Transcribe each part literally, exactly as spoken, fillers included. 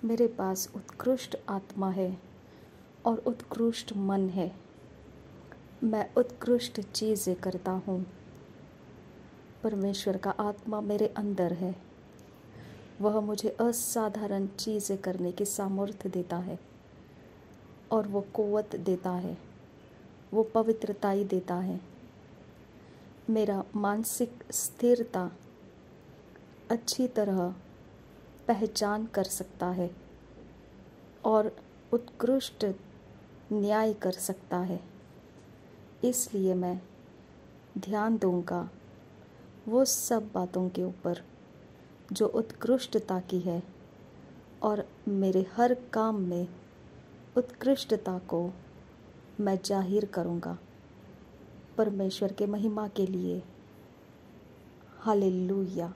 मेरे पास उत्कृष्ट आत्मा है और उत्कृष्ट मन है। मैं उत्कृष्ट चीज़ें करता हूँ। परमेश्वर का आत्मा मेरे अंदर है। वह मुझे असाधारण चीज़ें करने की सामर्थ्य देता है और वो क़ुव्वत देता है, वो पवित्रताई देता है। मेरा मानसिक स्थिरता अच्छी तरह पहचान कर सकता है और उत्कृष्ट न्याय कर सकता है। इसलिए मैं ध्यान दूंगा वो सब बातों के ऊपर जो उत्कृष्टता की है और मेरे हर काम में उत्कृष्टता को मैं जाहिर करूंगा परमेश्वर के महिमा के लिए। हालेलुया।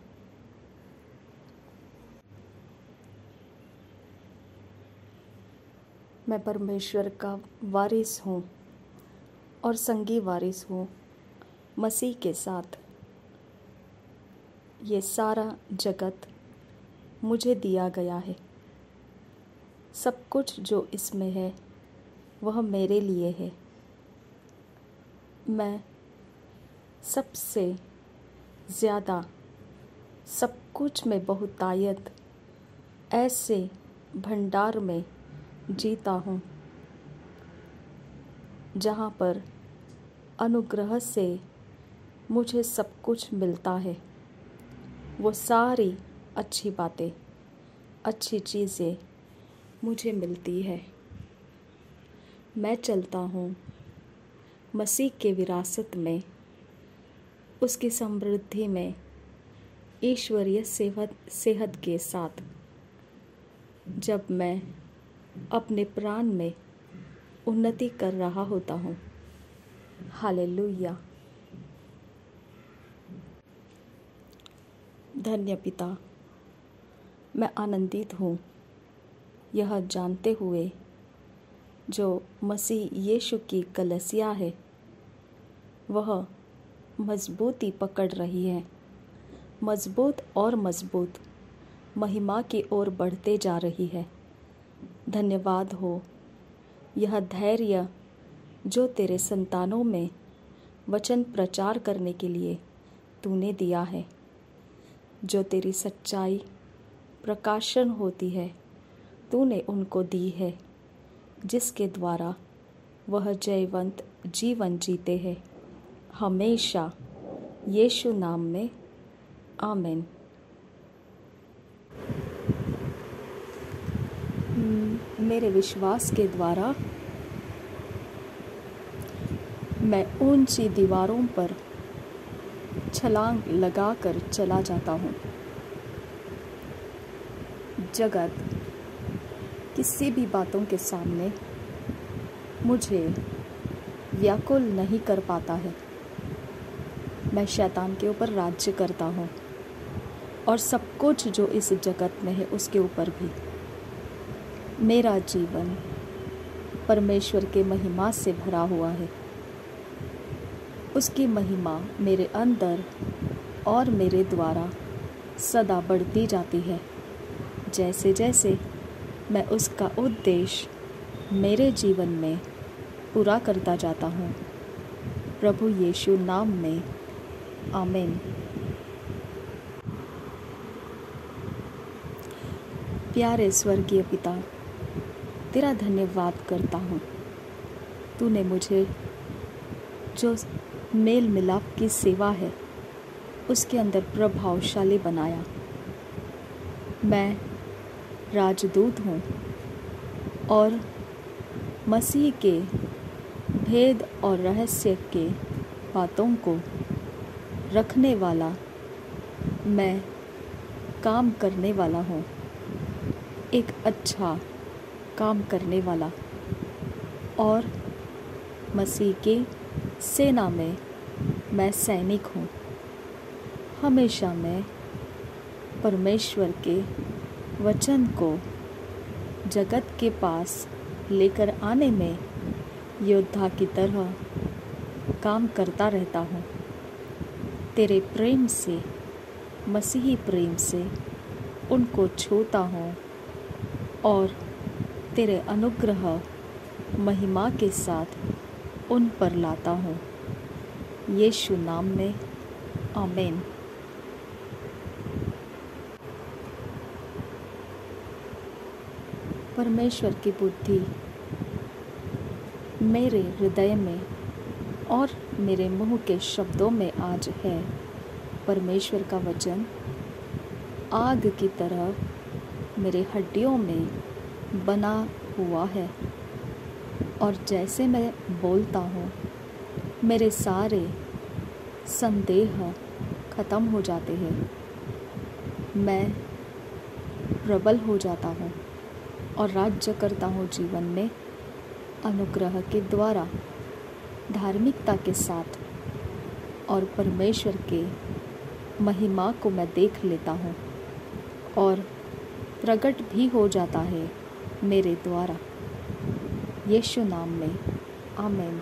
मैं परमेश्वर का वारिस हूँ और संगी वारिस हूँ मसीह के साथ। ये सारा जगत मुझे दिया गया है। सब कुछ जो इसमें है वह मेरे लिए है। मैं सबसे ज़्यादा सब कुछ में बहुतायत ऐसे भंडार में जीता हूँ जहाँ पर अनुग्रह से मुझे सब कुछ मिलता है। वो सारी अच्छी बातें, अच्छी चीज़ें मुझे मिलती है। मैं चलता हूँ मसीह के विरासत में, उसकी समृद्धि में, ईश्वरीय सेहत सेहत के साथ। जब मैं अपने प्राण में उन्नति कर रहा होता हूँ। हालेलुया। धन्य पिता, मैं आनंदित हूँ यह जानते हुए जो मसीह यीशु की कलीसिया है वह मजबूती पकड़ रही है, मजबूत और मजबूत महिमा की ओर बढ़ते जा रही है। धन्यवाद हो यह धैर्य जो तेरे संतानों में वचन प्रचार करने के लिए तूने दिया है, जो तेरी सच्चाई प्रकाशन होती है तूने उनको दी है, जिसके द्वारा वह जयवंत जीवन जीते हैं हमेशा। यीशु नाम में आमीन। मेरे विश्वास के द्वारा मैं ऊंची दीवारों पर छलांग लगाकर चला जाता हूँ। जगत किसी भी बातों के सामने मुझे व्याकुल नहीं कर पाता है। मैं शैतान के ऊपर राज्य करता हूँ और सब कुछ जो इस जगत में है उसके ऊपर भी। मेरा जीवन परमेश्वर के महिमा से भरा हुआ है। उसकी महिमा मेरे अंदर और मेरे द्वारा सदा बढ़ती जाती है, जैसे जैसे मैं उसका उद्देश्य मेरे जीवन में पूरा करता जाता हूँ। प्रभु यीशु नाम में आमीन। प्यारे स्वर्गीय पिता, तेरा धन्यवाद करता हूँ। तूने मुझे जो मेल मिलाप की सेवा है उसके अंदर प्रभावशाली बनाया। मैं राजदूत हूँ और मसीह के भेद और रहस्य के बातों को रखने वाला मैं काम करने वाला हूँ, एक अच्छा काम करने वाला। और मसीह के सेना में मैं सैनिक हूँ। हमेशा मैं परमेश्वर के वचन को जगत के पास लेकर आने में योद्धा की तरह काम करता रहता हूँ। तेरे प्रेम से, मसीही प्रेम से उनको छूता हूँ और तेरे अनुग्रह महिमा के साथ उन पर लाता हूँ। यीशु नाम में आमीन। परमेश्वर की बुद्धि मेरे हृदय में और मेरे मुंह के शब्दों में आज है। परमेश्वर का वचन आग की तरह मेरे हड्डियों में बना हुआ है, और जैसे मैं बोलता हूँ मेरे सारे संदेह खत्म हो जाते हैं। मैं प्रबल हो जाता हूँ और राज्य करता हूँ जीवन में अनुग्रह के द्वारा, धार्मिकता के साथ, और परमेश्वर के महिमा को मैं देख लेता हूँ और प्रकट भी हो जाता है मेरे द्वारा। यीशु नाम में आमीन।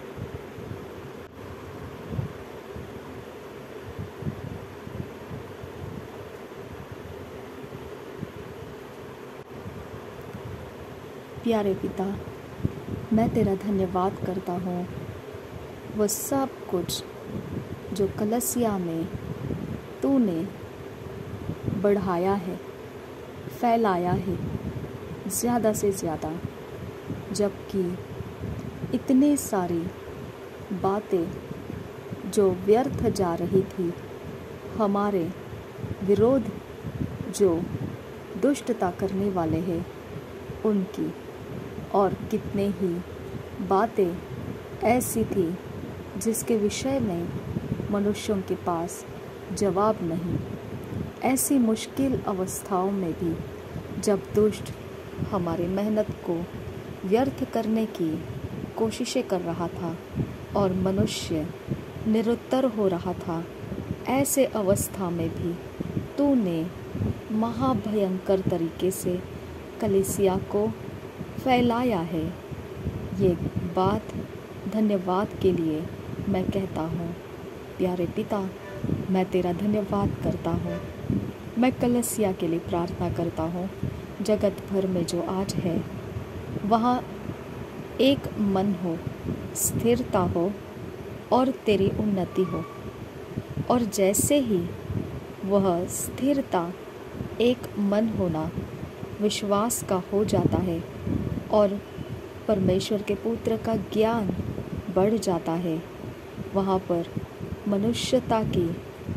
प्यारे पिता, मैं तेरा धन्यवाद करता हूँ वह सब कुछ जो कलीसिया में तूने बढ़ाया है, फैलाया है ज़्यादा से ज़्यादा, जबकि इतनी सारी बातें जो व्यर्थ जा रही थी, हमारे विरोध जो दुष्टता करने वाले हैं उनकी, और कितने ही बातें ऐसी थी जिसके विषय में मनुष्यों के पास जवाब नहीं। ऐसी मुश्किल अवस्थाओं में भी जब दुष्ट हमारी मेहनत को व्यर्थ करने की कोशिशें कर रहा था और मनुष्य निरुत्तर हो रहा था, ऐसे अवस्था में भी तूने महाभयंकर तरीके से कलीसिया को फैलाया है। ये बात धन्यवाद के लिए मैं कहता हूँ। प्यारे पिता, मैं तेरा धन्यवाद करता हूँ। मैं कलीसिया के लिए प्रार्थना करता हूँ। जगत भर में जो आज है वहाँ एक मन हो, स्थिरता हो और तेरी उन्नति हो, और जैसे ही वह स्थिरता, एक मन होना विश्वास का हो जाता है और परमेश्वर के पुत्र का ज्ञान बढ़ जाता है, वहाँ पर मनुष्यता की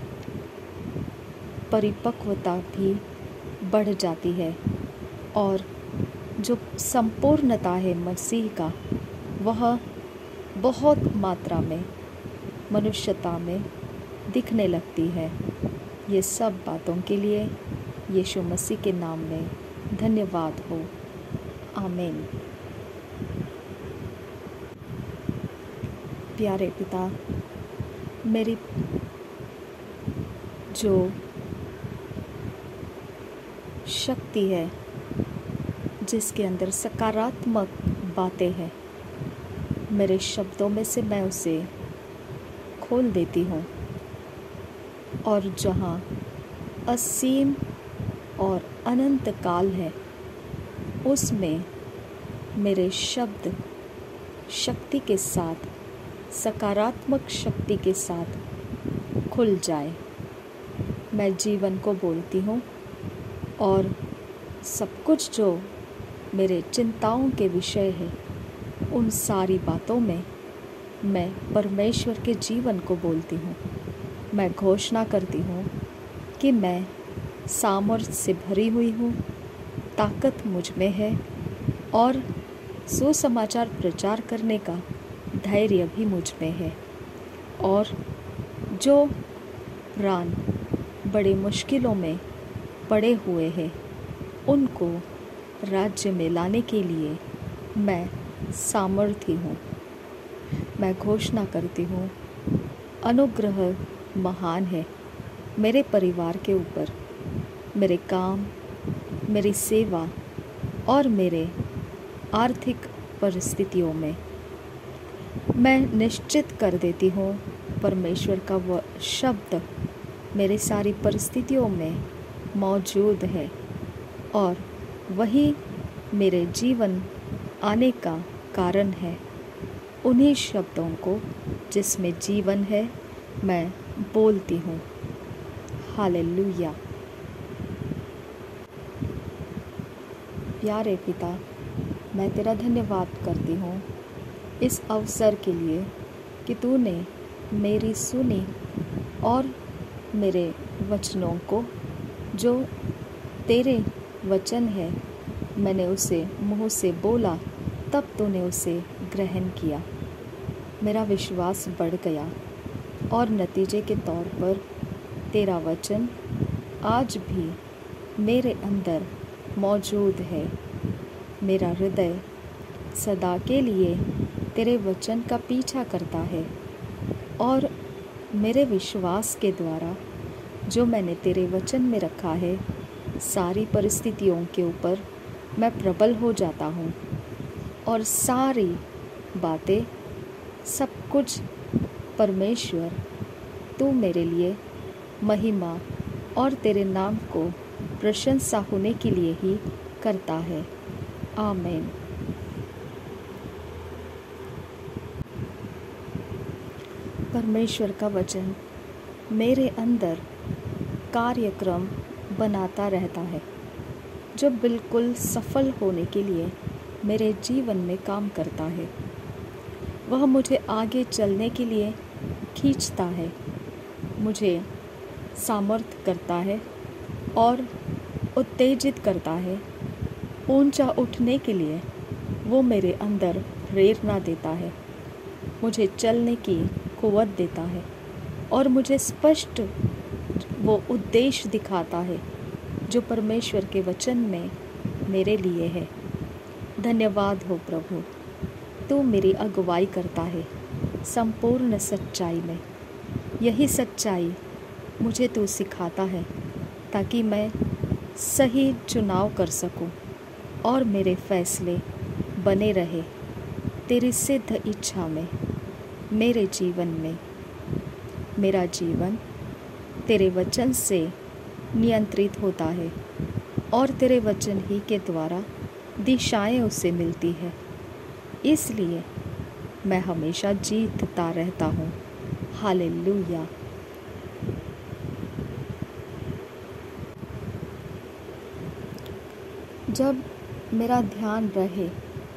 परिपक्वता भी बढ़ जाती है, और जो संपूर्णता है मसीह का, वह बहुत मात्रा में मनुष्यता में दिखने लगती है। ये सब बातों के लिए यीशु मसीह के नाम में धन्यवाद हो। आमीन। प्यारे पिता, मेरी जो शक्ति है जिसके अंदर सकारात्मक बातें हैं, मेरे शब्दों में से मैं उसे खोल देती हूँ, और जहाँ असीम और अनंत काल है उसमें मेरे शब्द शक्ति के साथ, सकारात्मक शक्ति के साथ खुल जाए। मैं जीवन को बोलती हूँ और सब कुछ जो मेरे चिंताओं के विषय है उन सारी बातों में मैं परमेश्वर के जीवन को बोलती हूँ। मैं घोषणा करती हूँ कि मैं सामर्थ्य से भरी हुई हूँ, ताकत मुझ में है, और सुसमाचार प्रचार करने का धैर्य भी मुझ में है, और जो प्राण बड़े मुश्किलों में पड़े हुए हैं उनको राज्य में लाने के लिए मैं सामर्थी हूँ। मैं घोषणा करती हूँ, अनुग्रह महान है मेरे परिवार के ऊपर, मेरे काम, मेरी सेवा और मेरे आर्थिक परिस्थितियों में। मैं निश्चित कर देती हूँ परमेश्वर का वह शब्द मेरी सारी परिस्थितियों में मौजूद है, और वही मेरे जीवन आने का कारण है। उन्हीं शब्दों को जिसमें जीवन है मैं बोलती हूँ। हालेलुया। प्यारे पिता, मैं तेरा धन्यवाद करती हूँ इस अवसर के लिए कि तूने मेरी सुनी और मेरे वचनों को, जो तेरे वचन है, मैंने उसे मुँह से बोला तब तूने उसे ग्रहण किया। मेरा विश्वास बढ़ गया और नतीजे के तौर पर तेरा वचन आज भी मेरे अंदर मौजूद है। मेरा हृदय सदा के लिए तेरे वचन का पीछा करता है और मेरे विश्वास के द्वारा जो मैंने तेरे वचन में रखा है, सारी परिस्थितियों के ऊपर मैं प्रबल हो जाता हूँ और सारी बातें, सब कुछ परमेश्वर तू मेरे लिए महिमा और तेरे नाम को प्रशंसा होने के लिए ही करता है। आमीन। परमेश्वर का वचन मेरे अंदर कार्यक्रम बनाता रहता है, जो बिल्कुल सफल होने के लिए मेरे जीवन में काम करता है। वह मुझे आगे चलने के लिए खींचता है, मुझे सामर्थ्य करता है और उत्तेजित करता है। ऊंचा उठने के लिए वो मेरे अंदर प्रेरणा देता है, मुझे चलने की कुव्वत देता है और मुझे स्पष्ट वो उद्देश्य दिखाता है जो परमेश्वर के वचन में मेरे लिए है। धन्यवाद हो प्रभु, तू मेरी अगुवाई करता है संपूर्ण सच्चाई में। यही सच्चाई मुझे तू सिखाता है ताकि मैं सही चुनाव कर सकूं और मेरे फैसले बने रहे तेरी सिद्ध इच्छा में। मेरे जीवन में मेरा जीवन तेरे वचन से नियंत्रित होता है और तेरे वचन ही के द्वारा दिशाएं उसे मिलती है। इसलिए मैं हमेशा जीतता रहता हूँ। हालेलुया। जब मेरा ध्यान रहे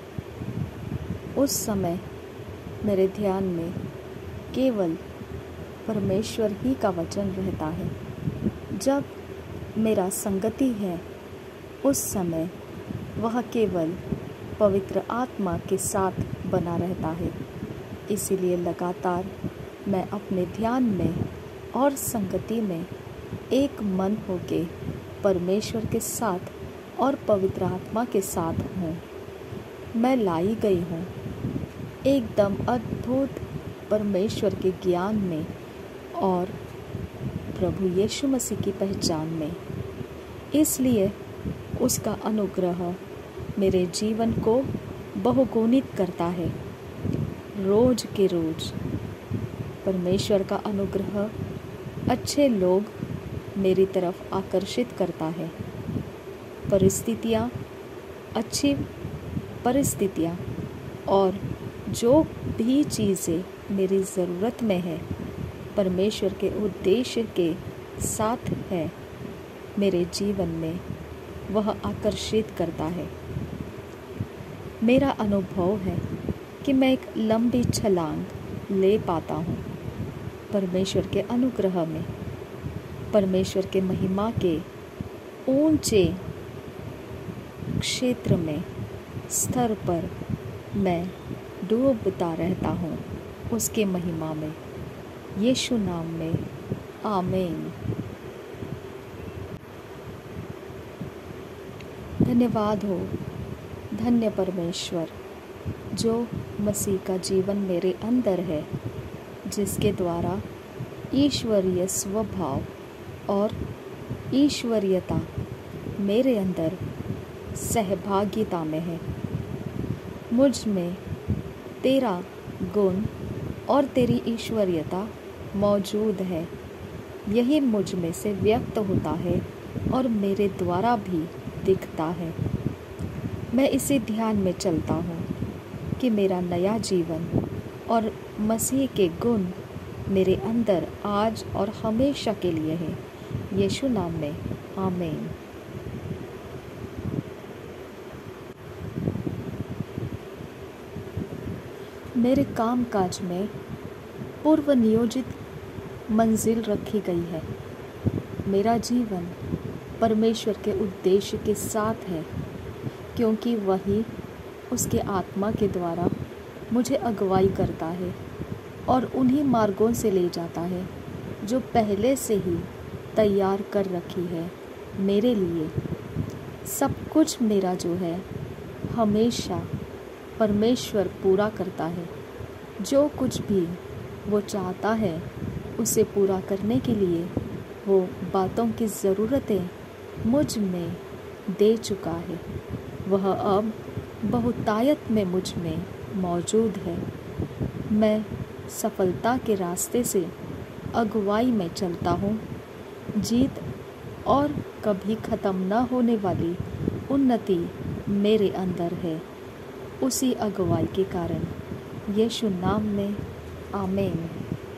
उस समय मेरे ध्यान में केवल परमेश्वर ही का वचन रहता है। जब मेरा संगति है उस समय वह केवल पवित्र आत्मा के साथ बना रहता है। इसीलिए लगातार मैं अपने ध्यान में और संगति में एक मन होके परमेश्वर के साथ और पवित्र आत्मा के साथ हूँ। मैं लाई गई हूँ एकदम अद्भुत परमेश्वर के ज्ञान में और प्रभु यीशु मसीह की पहचान में। इसलिए उसका अनुग्रह मेरे जीवन को बहुगुणित करता है। रोज के रोज परमेश्वर का अनुग्रह अच्छे लोग मेरी तरफ आकर्षित करता है। परिस्थितियाँ, अच्छी परिस्थितियाँ और जो भी चीज़ें मेरी ज़रूरत में है, परमेश्वर के उद्देश्य के साथ है मेरे जीवन में, वह आकर्षित करता है। मेरा अनुभव है कि मैं एक लंबी छलांग ले पाता हूँ परमेश्वर के अनुग्रह में। परमेश्वर के महिमा के ऊंचे क्षेत्र में, स्तर पर मैं डूबता रहता हूँ उसके महिमा में। यीशु नाम में आमीन। धन्यवाद हो धन्य परमेश्वर जो मसीह का जीवन मेरे अंदर है, जिसके द्वारा ईश्वरीय स्वभाव और ईश्वरीयता मेरे अंदर सहभागिता में है। मुझ में तेरा गुण और तेरी ईश्वरीयता मौजूद है। यही मुझ में से व्यक्त होता है और मेरे द्वारा भी दिखता है। मैं इसी ध्यान में चलता हूँ कि मेरा नया जीवन और मसीह के गुण मेरे अंदर आज और हमेशा के लिए है। यीशु नाम में आमीन। मेरे कामकाज में पूर्व नियोजित मंजिल रखी गई है। मेरा जीवन परमेश्वर के उद्देश्य के साथ है, क्योंकि वही उसके आत्मा के द्वारा मुझे अगुवाई करता है और उन्हीं मार्गों से ले जाता है जो पहले से ही तैयार कर रखी है मेरे लिए। सब कुछ मेरा जो है हमेशा परमेश्वर पूरा करता है। जो कुछ भी वो चाहता है उसे पूरा करने के लिए वो बातों की ज़रूरतें मुझ में दे चुका है। वह अब बहुतायत में मुझ में मौजूद है। मैं सफलता के रास्ते से अगुवाई में चलता हूँ। जीत और कभी ख़त्म न होने वाली उन्नति मेरे अंदर है, उसी अगुवाई के कारण। यीशु नाम में आमीन।